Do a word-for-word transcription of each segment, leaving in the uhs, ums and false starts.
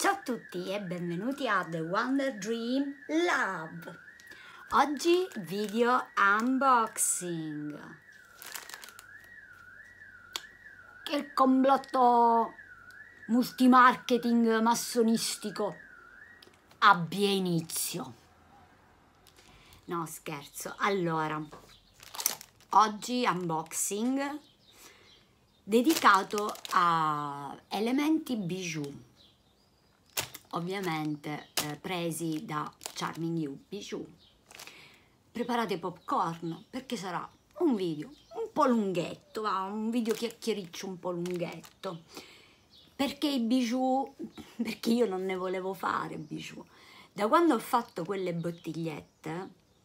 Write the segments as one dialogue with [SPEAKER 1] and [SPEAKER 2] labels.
[SPEAKER 1] Ciao a tutti e benvenuti a The Wonder Dream Lab. Oggi video unboxing. Che il complotto multimarketing massonistico abbia inizio. No, scherzo. Allora, oggi unboxing dedicato a elementi bijou. Ovviamente eh, presi da Charming You Bijou. Preparate popcorn perché sarà un video un po' lunghetto, va, un video chiacchiericcio un po' lunghetto. Perché i bijou? Perché io non ne volevo fare bijou. Da quando ho fatto quelle bottigliette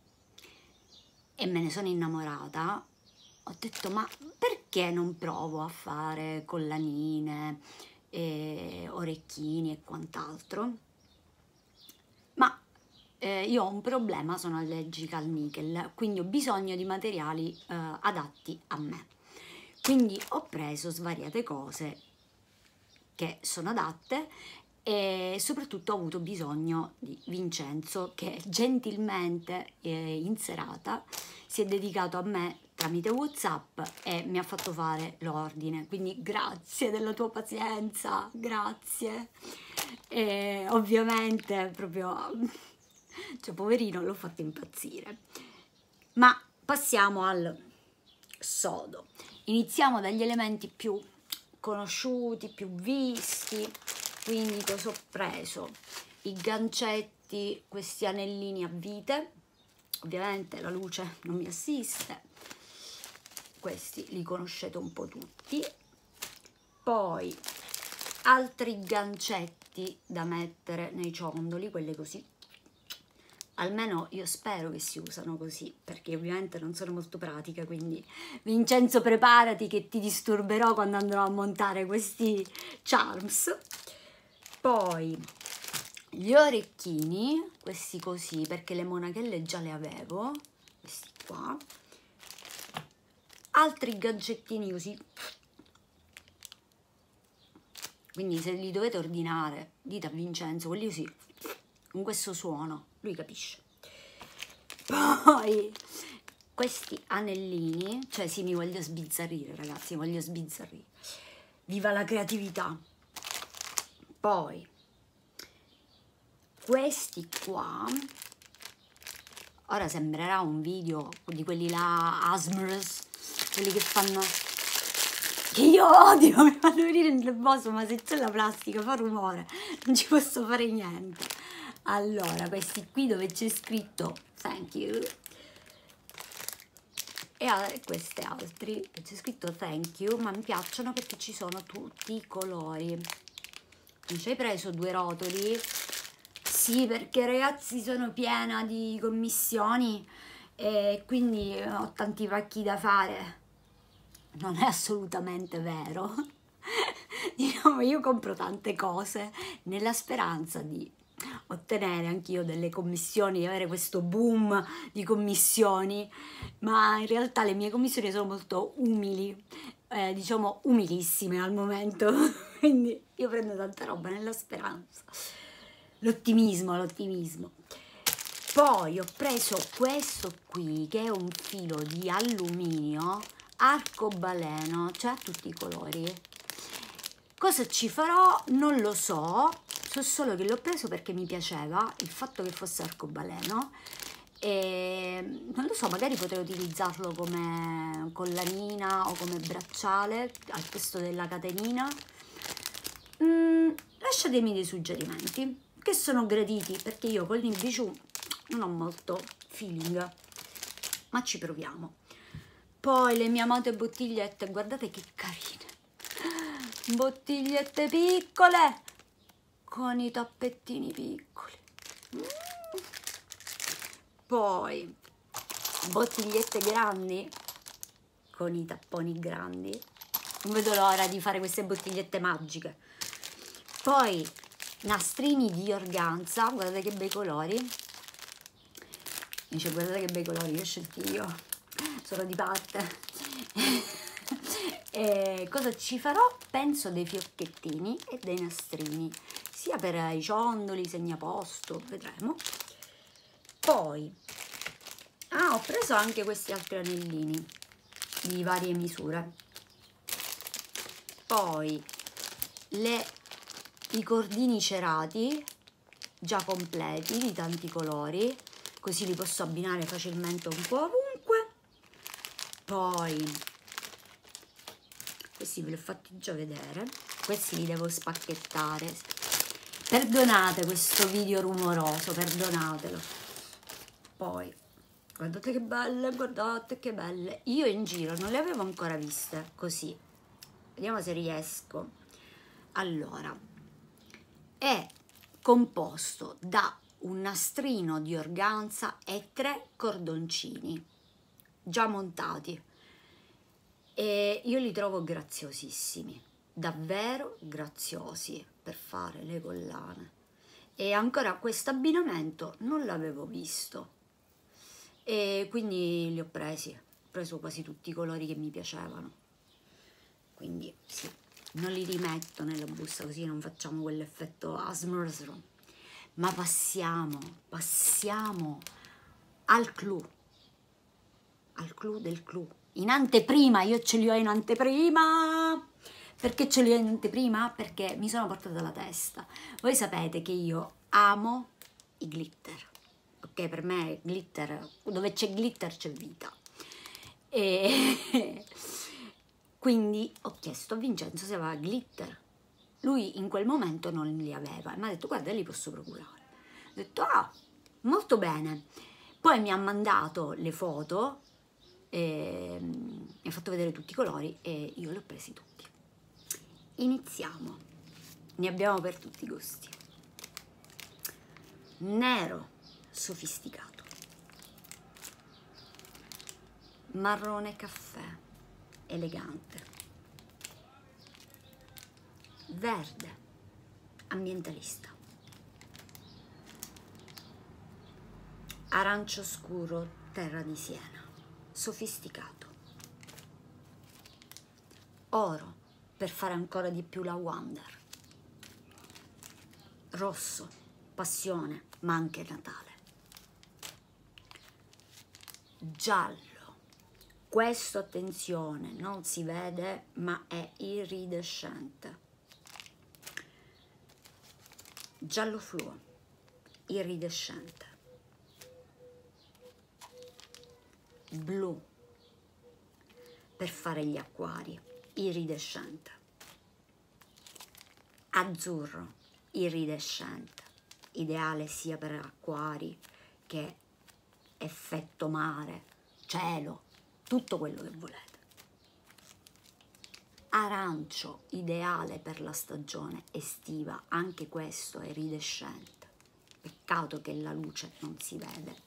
[SPEAKER 1] e me ne sono innamorata, ho detto ma perché non provo a fare collanine, e orecchini e quant'altro, ma eh, io ho un problema, sono allergica al nichel, quindi ho bisogno di materiali eh, adatti a me, quindi ho preso svariate cose che sono adatte e soprattutto ho avuto bisogno di Vincenzo che gentilmente eh, in serata si è dedicato a me tramite WhatsApp e mi ha fatto fare l'ordine, quindi grazie della tua pazienza, grazie. E ovviamente proprio, cioè poverino, l'ho fatto impazzire. Ma passiamo al sodo. Iniziamo dagli elementi più conosciuti, più visti. Quindi cosa ho preso? I gancetti, questi anellini a vite, ovviamente la luce non mi assiste, questi li conoscete un po' tutti. Poi altri gancetti da mettere nei ciondoli, quelli così, almeno io spero che si usano così, perché ovviamente non sono molto pratica, quindi Vincenzo preparati che ti disturberò quando andrò a montare questi charms. Poi gli orecchini, questi così, perché le monachelle già le avevo, questi qua. Altri gadgettini così, quindi se li dovete ordinare dite a Vincenzo, quelli così, con questo suono, lui capisce. Poi questi anellini, cioè sì, mi voglio sbizzarrire ragazzi, mi voglio sbizzarrire, viva la creatività. Poi questi qua, ora sembrerà un video di quelli là ASMRs, quelli che fanno, che io odio, mi fanno venire nervoso, ma se c'è la plastica fa rumore, non ci posso fare niente. Allora, questi qui dove c'è scritto thank you e questi altri c'è scritto thank you, ma mi piacciono perché ci sono tutti i colori. Non ci hai preso due rotoli? Sì, perché ragazzi sono piena di commissioni e quindi ho tanti pacchi da fare. Non è assolutamente vero. Diciamo, io compro tante cose nella speranza di ottenere anch'io delle commissioni, di avere questo boom di commissioni, ma in realtà le mie commissioni sono molto umili, eh, diciamo umilissime al momento, quindi io prendo tanta roba nella speranza. L'ottimismo, l'ottimismo. Poi ho preso questo qui che è un filo di alluminio arcobaleno, cioè a tutti i colori. Cosa ci farò? Non lo so, so solo che l'ho preso perché mi piaceva il fatto che fosse arcobaleno e non lo so, magari potrei utilizzarlo come collanina o come bracciale al posto della catenina. Mm, lasciatemi dei suggerimenti che sono graditi perché io con il bijou non ho molto feeling, ma ci proviamo. Poi le mie amate bottigliette, guardate che carine, bottigliette piccole con i tappettini piccoli. Mm. Poi bottigliette grandi con i tapponi grandi, non vedo l'ora di fare queste bottigliette magiche. Poi nastrini di organza, guardate che bei colori. Dice guardate che bei colori, li ho scelti io, sono di parte. E cosa ci farò? Penso dei fiocchettini e dei nastrini, sia per i ciondoli, segnaposto, vedremo. Poi ah, ho preso anche questi altri anellini di varie misure. Poi le, i cordini cerati già completi di tanti colori, così li posso abbinare facilmente un po' ovunque. Poi questi ve li ho fatti già vedere, questi li devo spacchettare. Perdonate questo video rumoroso, perdonatelo. Poi guardate che belle, guardate che belle. Io in giro non le avevo ancora viste così. Vediamo se riesco. Allora, è composto da un nastrino di organza e tre cordoncini già montati. E io li trovo graziosissimi, davvero graziosi per fare le collane. E ancora questo abbinamento non l'avevo visto. E quindi li ho presi, ho preso quasi tutti i colori che mi piacevano, quindi sì, non li rimetto nella busta così non facciamo quell'effetto asmr. Ma passiamo, passiamo al clou, al clou del clou, in anteprima. Io ce li ho in anteprima. Perché ce li ho in anteprima? Perché mi sono portata la testa. Voi sapete che io amo i glitter. Ok, per me glitter, dove c'è glitter c'è vita. E quindi ho chiesto a Vincenzo se aveva glitter. Lui in quel momento non li aveva e mi ha detto guarda, li posso procurare. Ho detto ah, molto bene. Poi mi ha mandato le foto, e mi ha fatto vedere tutti i colori e io li ho presi tutti. Iniziamo, ne abbiamo per tutti i gusti. Nero sofisticato, marrone caffè elegante, verde ambientalista, arancio scuro terra di Siena sofisticato, oro per fare ancora di più la Wonder, rosso passione ma anche Natale, giallo, questo attenzione non si vede ma è iridescente, giallo fluo iridescente, blu per fare gli acquari iridescente, azzurro iridescente, ideale sia per acquari che effetto mare, cielo, tutto quello che volete. Arancio, ideale per la stagione estiva, anche questo è iridescente, peccato che la luce non si vede.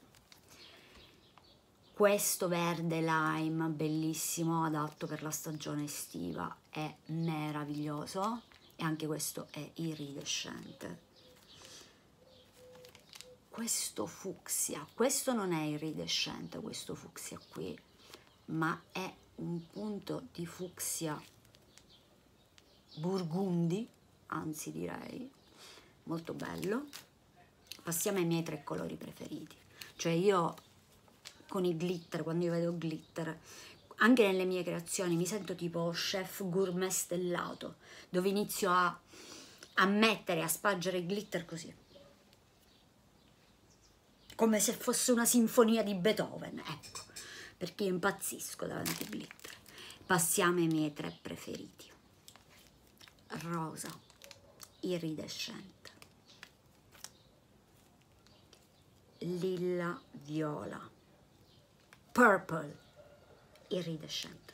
[SPEAKER 1] Questo verde lime, bellissimo, adatto per la stagione estiva, è meraviglioso e anche questo è iridescente. Questo fucsia, questo non è iridescente, questo fucsia qui, ma è un punto di fucsia burgundi, anzi direi, molto bello. Passiamo ai miei tre colori preferiti, cioè io con i glitter, quando io vedo glitter, anche nelle mie creazioni mi sento tipo chef gourmet stellato, dove inizio a, a mettere, a spargere glitter così, come se fosse una sinfonia di Beethoven, ecco, perché io impazzisco davanti ai glitter. Passiamo ai miei tre preferiti. Rosa, iridescente, lilla, viola, purple, iridescente.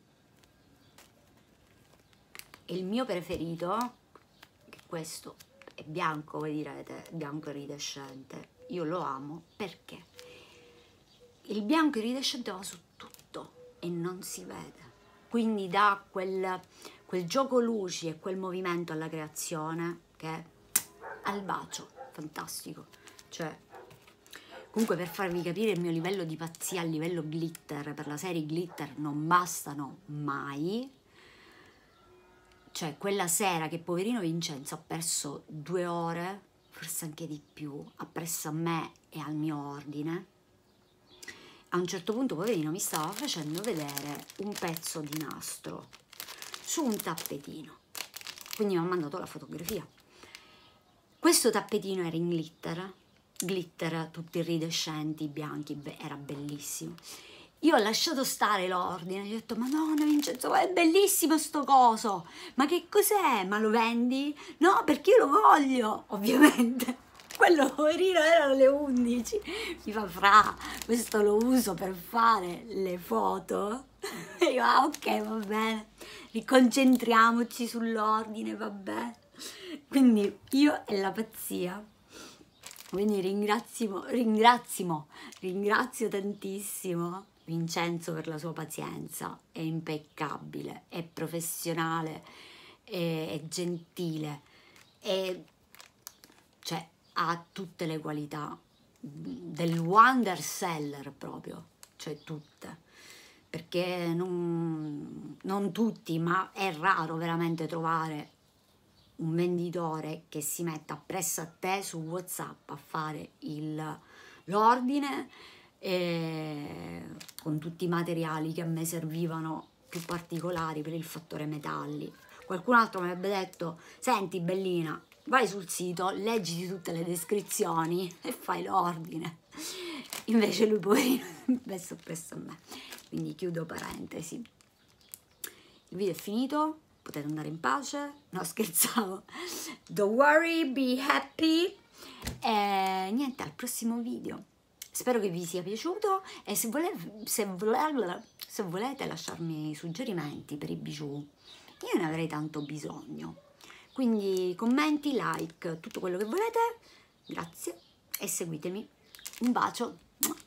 [SPEAKER 1] Il mio preferito, che questo è bianco, voi direte, bianco iridescente, io lo amo perché il bianco iridescente va su tutto e non si vede, quindi dà quel, quel gioco luci e quel movimento alla creazione che è al bacio, fantastico. Cioè, comunque, per farvi capire il mio livello di pazzia a livello glitter, per la serie glitter non bastano mai. cioè quella sera che poverino Vincenzo ha perso due ore, forse anche di più, appresso a me e al mio ordine, a un certo punto poverino mi stava facendo vedere un pezzo di nastro su un tappetino, quindi mi ha mandato la fotografia. Questo tappetino era in glitter, glitter tutti iridescenti, bianchi, beh, era bellissimo. Io ho lasciato stare l'ordine, gli ho detto, madonna Vincenzo, è bellissimo sto coso, ma che cos'è? Ma lo vendi? No, perché io lo voglio, ovviamente. Quello poverino erano le undici, mi fa, fra, questo lo uso per fare le foto. E io, ah ok, va bene, riconcentriamoci sull'ordine, va bene. Quindi io e la pazzia. Quindi ringrazio, ringrazio, ringrazio tantissimo Vincenzo per la sua pazienza, è impeccabile, è professionale, è, è gentile, è, cioè ha tutte le qualità del wonder seller proprio, cioè tutte, perché non, non tutti, ma è raro veramente trovare un venditore che si metta presso a te su WhatsApp a fare l'ordine con tutti i materiali che a me servivano più particolari per il fattore metalli. Qualcun altro mi avrebbe detto, senti bellina, vai sul sito, leggiti tutte le descrizioni e fai l'ordine. Invece lui poverino è messo presso a me. Quindi chiudo parentesi. Il video è finito, potete andare in pace, no scherzavo, don't worry, be happy, e niente, al prossimo video. Spero che vi sia piaciuto e se volete, se volete, se volete lasciarmi suggerimenti per i bijou, io ne avrei tanto bisogno. Quindi commenti, like, tutto quello che volete, grazie e seguitemi. Un bacio.